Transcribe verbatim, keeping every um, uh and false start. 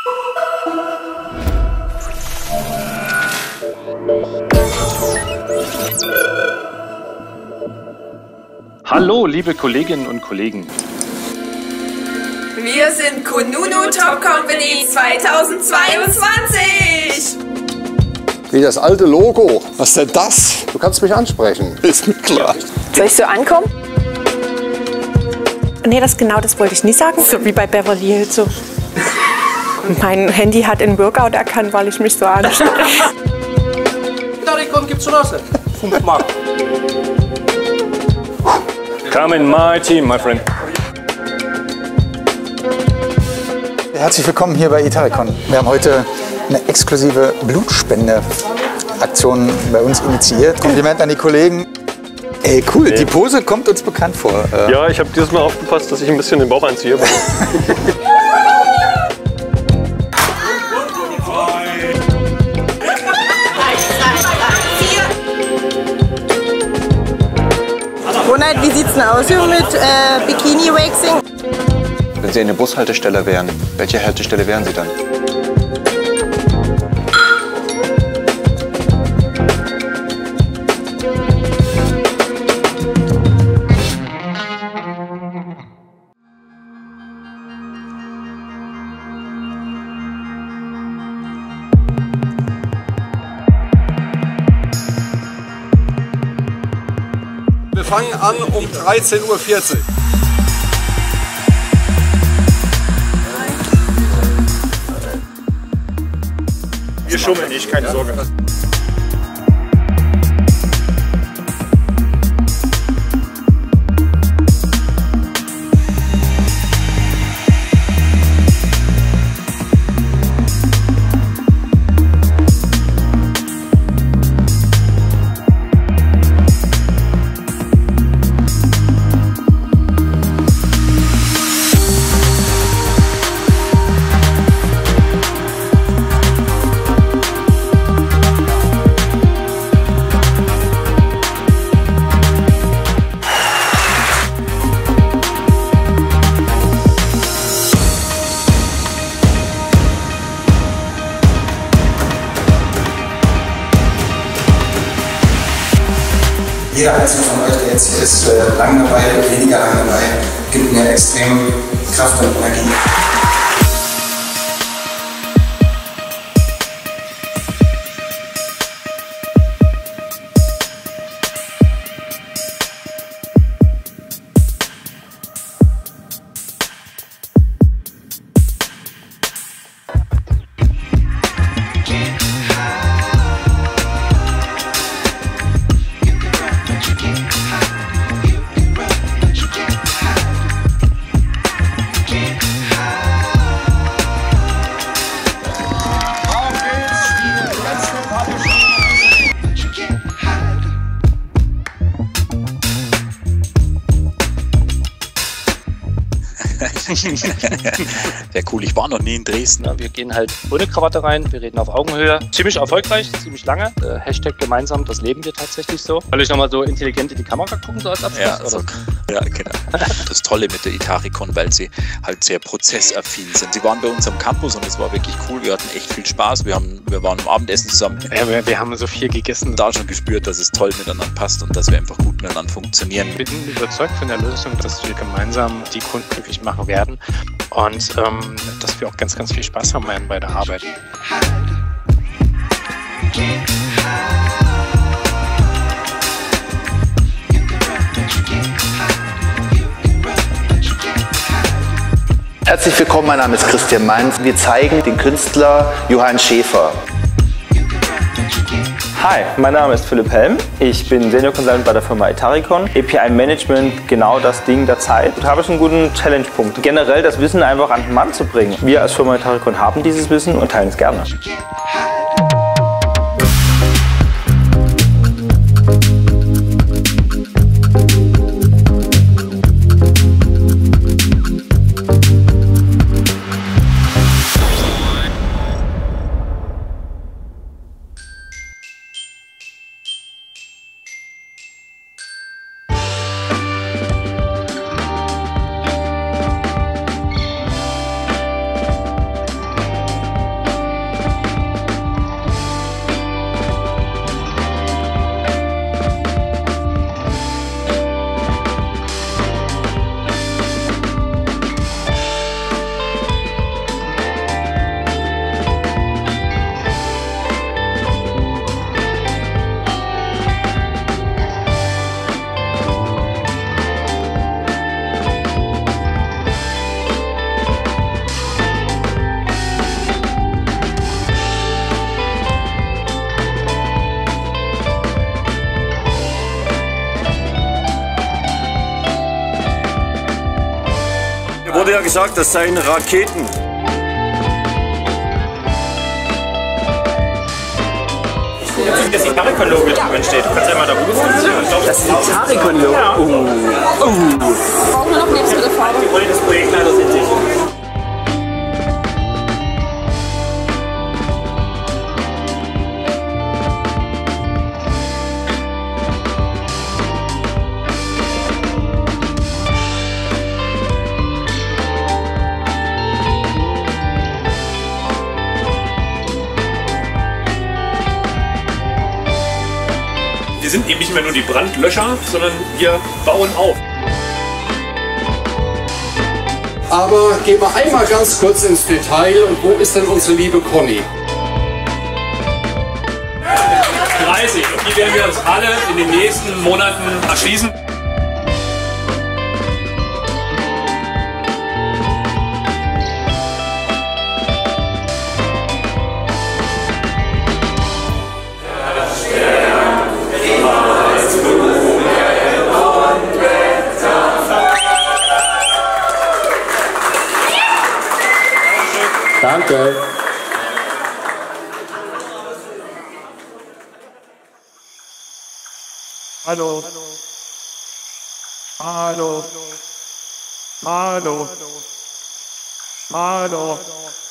Hallo, liebe Kolleginnen und Kollegen. Wir sind Kununu Top Company zweitausendzweiundzwanzig. Wie das alte Logo. Was ist denn das? Du kannst mich ansprechen. Ist mir klar. Soll ich so ankommen? Nee, das genau, das wollte ich nie sagen. So wie bei Beverly Hills. So. Mein Handy hat einen Workout erkannt, weil ich mich so anstelle. Itarikon gibt's schon aus. fünf Mark. Come in my team, my friend. Herzlich willkommen hier bei Itarikon. Wir haben heute eine exklusive Blutspende-Aktion bei uns initiiert. Kompliment an die Kollegen. Ey, cool, die Pose kommt uns bekannt vor. Ja, ich habe dieses Mal aufgepasst, dass ich ein bisschen den Bauch einziehe. Ronald, wie sieht's denn aus hier mit äh, Bikini-Waxing? Wenn Sie eine Bushaltestelle wären, welche Haltestelle wären Sie dann? Wir fangen an um dreizehn Uhr vierzig. Wir schummeln nicht, keine Sorge. Jeder einzelne von euch, der jetzt hier ist, äh, lang dabei, weniger lang dabei, gibt mir extrem Kraft und Energie. Sehr cool, ich war noch nie in Dresden. Ja, wir gehen halt ohne Krawatte rein, wir reden auf Augenhöhe. Ziemlich erfolgreich, ziemlich lange. Äh, Hashtag gemeinsam, das leben wir tatsächlich so. Soll ich nochmal so intelligent in die Kamera gucken, so als Abschluss? Ja, so, ja, genau. Das Tolle mit der Itarikon, weil sie halt sehr prozessaffin sind. Sie waren bei uns am Campus und es war wirklich cool. Wir hatten echt viel Spaß. Wir, haben, wir waren am Abendessen zusammen. Ja, wir, wir haben so viel gegessen. Da schon gespürt, dass es toll miteinander passt und dass wir einfach gut miteinander funktionieren. Ich bin überzeugt von der Lösung, dass wir gemeinsam die Kunden glücklich machen werden und ähm, dass wir auch ganz, ganz viel Spaß haben werden bei der Arbeit. Herzlich willkommen, mein Name ist Christian Mainz. Wir zeigen den Künstler Johann Schäfer. Hi, mein Name ist Philipp Helm. Ich bin Senior Consultant bei der Firma Itarikon. A P I Management, genau das Ding der Zeit. Ich habe schon einen guten Challenge-Punkt. Generell das Wissen einfach an den Mann zu bringen. Wir als Firma Itarikon haben dieses Wissen und teilen es gerne. wurde ja gesagt, das seien Raketen. Das Itarikon-Logo drin steht. Du kannst einmal da rüber. Das Itarikon-Logo? Ja. Oh. Oh. Brauchen wir noch Lebensmittelfarbe? Die wollen das Projekt leider sind sich. Wir sind eben nicht mehr nur die Brandlöscher, sondern wir bauen auf. Aber gehen wir einmal ganz kurz ins Detail. Und wo ist denn unsere liebe Conny? dreißig. Und die werden wir uns alle in den nächsten Monaten erschließen. Danke. Hallo. Hallo. Hallo. Hallo.